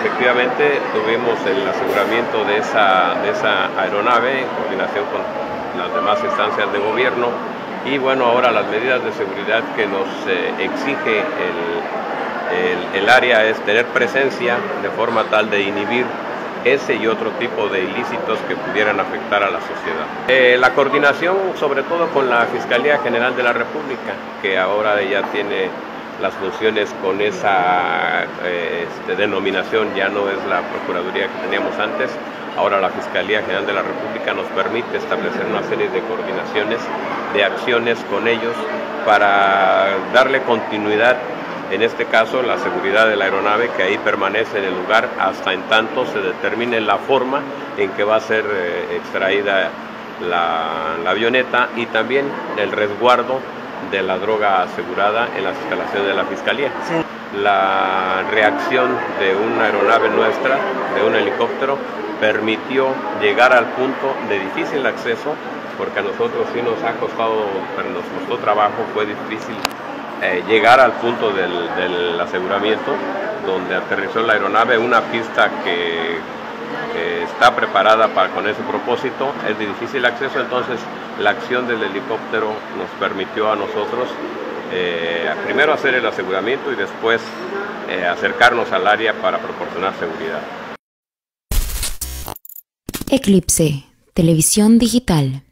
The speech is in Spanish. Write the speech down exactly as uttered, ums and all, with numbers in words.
efectivamente tuvimos el aseguramiento de esa, de esa aeronave en coordinación con las demás instancias de gobierno y bueno, ahora las medidas de seguridad que nos eh, exige el, el, el área es tener presencia de forma tal de inhibir ese y otro tipo de ilícitos que pudieran afectar a la sociedad. Eh, la coordinación sobre todo con la Fiscalía General de la República, que ahora ya tiene las funciones con esa eh, este, denominación, ya no es la Procuraduría que teníamos antes, ahora la Fiscalía General de la República nos permite establecer una serie de coordinaciones, de acciones con ellos para darle continuidad, en este caso la seguridad de la aeronave, que ahí permanece en el lugar hasta en tanto se determine la forma en que va a ser eh, extraída la, la avioneta y también el resguardo de la droga asegurada en las instalaciones de la Fiscalía. Sí. La reacción de una aeronave nuestra, de un helicóptero, permitió llegar al punto de difícil acceso, porque a nosotros sí nos ha costado, pero nos costó trabajo, fue difícil eh, llegar al punto del, del aseguramiento, donde aterrizó la aeronave, una pista que eh, está preparada para, con ese propósito, es de difícil acceso, entonces la acción del helicóptero nos permitió a nosotros eh, primero hacer el aseguramiento y después eh, acercarnos al área para proporcionar seguridad. Eclipse, televisión digital.